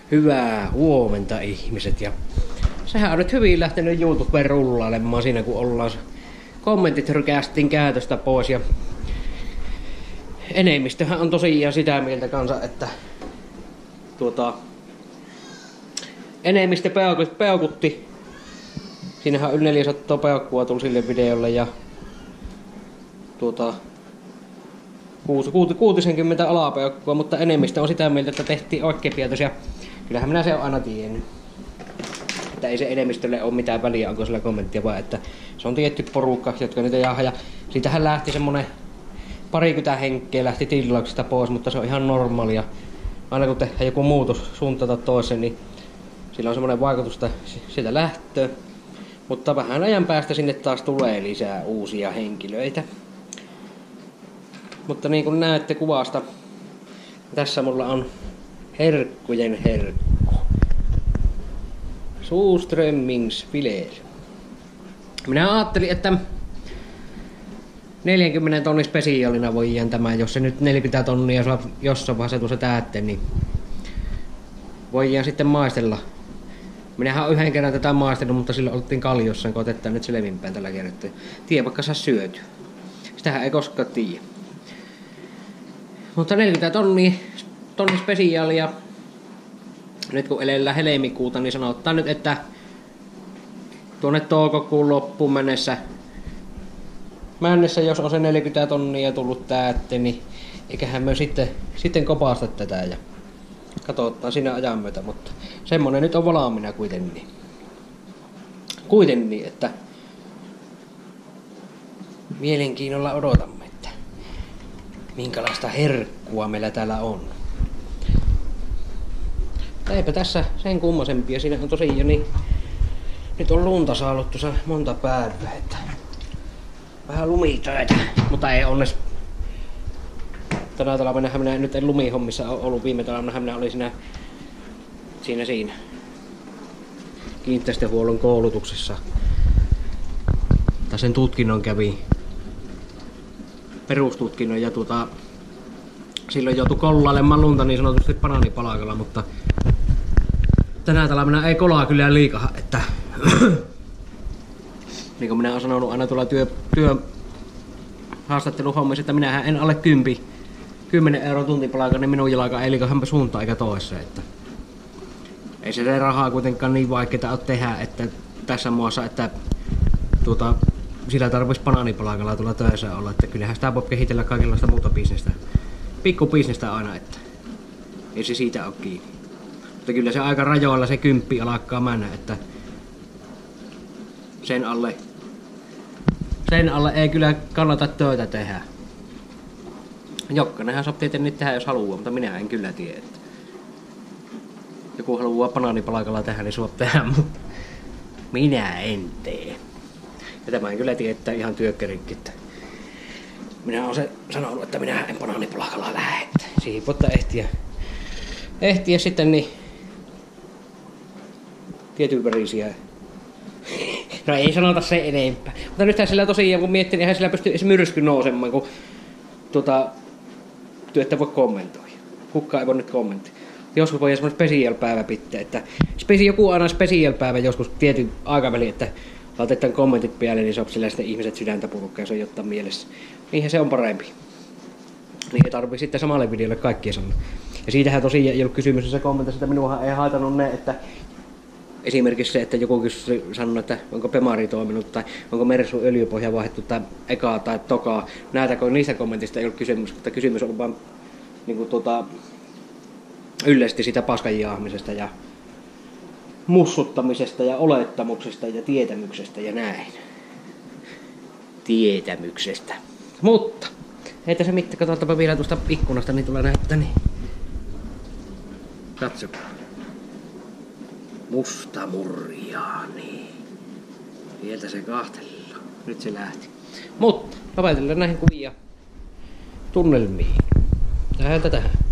Hyvää huomenta ihmiset, ja sehän on nyt hyvin lähtenyt YouTubeen rullailemaan siinä kun ollaan kommentit rykästiin käytöstä pois, ja enemmistöhän on tosiaan sitä mieltä kanssa, että enemmistö peukutti. Siinähän on yli 400 peukkua tuli sille videolle, ja 60 alapeukkua, mutta enemmistö on sitä mieltä, että tehtiin oikein päätös, ja kyllähän minä se on aina tiennyt. Että ei se enemmistölle ole mitään väliä, onko sillä kommenttia, vaan että se on tietty porukka, jotka niitä jaahaa, ja siitähän lähti semmonen 20 henkeä lähti tilauksesta pois, mutta se on ihan normaalia. Aina kun tehdään joku muutos suuntaan toiseen, niin sillä on semmoinen vaikutus, että sieltä lähtee. Mutta vähän ajan päästä sinne taas tulee lisää uusia henkilöitä. Mutta niin kuin näette kuvasta, tässä mulla on herkkujen herkku. Surströmmingsfilet. Minä ajattelin, että 40 tonnin spesiaalina voidaan tämä, jos se nyt 40 tonnia saa jossain vaiheessa tuossa täytte, niin voidaan sitten maistella. Minähän olen yhden kerran tätä maistellut, mutta silloin oltiin Kaljossa, kun otetaan nyt selvinpäin tällä kertaa. Tiedä vaikka saa syötyä. Sitähän ei koskaan tiedä. Mutta 40 tonnin spesiaalia. Nyt kun elellään helmikuuta, niin sanotaan nyt, että tuonne toukokuun loppuun mennessä, jos on se 40 tonnia tullut täytte, niin eiköhän me sitten kopasta tätä ja katsotaan siinä ajan myötä, mutta semmonen nyt on valmiina kuitenkin. Kuitenkin, että mielenkiinnolla odotamme, että minkälaista herkkua meillä täällä on. Eipä tässä sen kummosempia, siinä on tosiaan niin, nyt on lunta saanut tuossa monta päivää, että vähän lumitöitä, mutta ei onnes. Tänä talvena minä nyt en lumihommissa ollut, viime talvena minä olin siinä kiinteistöhuollon koulutuksessa. Tai sen tutkinnon kävi, perustutkinnon, ja silloin joutui kollailemaan lunta niin sanotusti banaanipalakalla, mutta tänä talvena ei kolaa kyllä liikaa, että niin kuin minä olen sanonut aina tuolla työ haastatteluhommissa, että minähän en alle 10 € tuntipalkalla, niin minun jalka ei liikahämpä suuntaan eikä toiseen, että ei se rahaa kuitenkaan niin vaikeaa ole tehdä, että tässä muassa, että sillä tarvitsisi banaanipalakalla tulla töissä olla, että kyllähän sitä voi kehitellä kaikenlaista muuta bisnestä, pikkubisnestä aina, että ei se siitä ole kiinni. Mutta kyllä se aika rajoilla se 10 alkaa mennä, että sen alle ei kyllä kannata töitä tehdä. Jokkanenhan sopii tietenkin tehdä jos haluaa, mutta minä en kyllä tiedä. Joku haluaa banaanipalakalla tehdä, niin suot tehdä, mutta minä en tee. Ja tämä en kyllä tiedä, että ihan työkkärinkin. Minä olen sanonut, että minä en banaanipalakalla lähde. Siihen voittaa ehtiä sitten niin tietyn värisiä. No ei sanota se enempää. Mutta nythän sillä tosiaan kun miettii, niin eihän sillä pysty edes myrsky nousemaan, kun työtä voi kommentoida. Kukaan ei voi nyt kommentoida. Joskus voi semmoinen special-päivä pitää, että joku aina special-päivä joskus tietyn aikaväliin, että laitetaan kommentit päälle, niin se on sillä sitten ihmiset sydäntä purukkaa, ja se on jotain mielessä. Niinhän se on parempi. Niin ei tarvii sitten samalle videolle kaikkia sanoa. Ja siitähän tosiaan ei ollut kysymys, se kommentissa, että minuahan ei haitannut ne, että esimerkiksi se, että joku sanoi, että onko Pemari toiminut tai onko Mersun öljypohja vaihdettu tai ekaa tai tokaa. Näitä niistä kommentista ei ollut kysymys, mutta kysymys on vaan niin yleisesti sitä paskan jaahmisesta ja mussuttamisesta ja olettamuksesta ja tietämyksestä ja näin. Tietämyksestä. Mutta heitä se mitään, katsotaanpa vielä tuosta ikkunasta, niin tulee näyttää. Niin. Katsokaa. Musta murjaani. Sieltä se kahtella. Nyt se lähti. Mutta lopetellaan näihin kuvia tunnelmiin. Tähän.